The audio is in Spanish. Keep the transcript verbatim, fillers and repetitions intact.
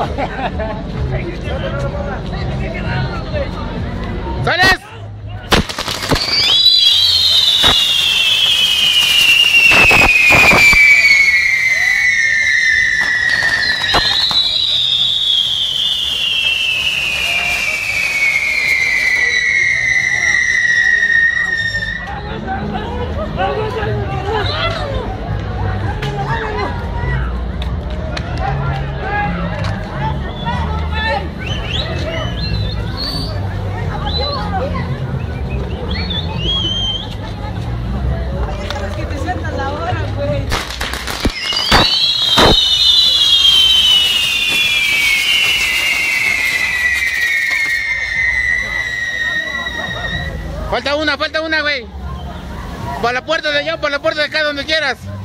¡Sales! Falta una, falta una, güey. Por la puerta de allá, por la puerta de acá, donde quieras.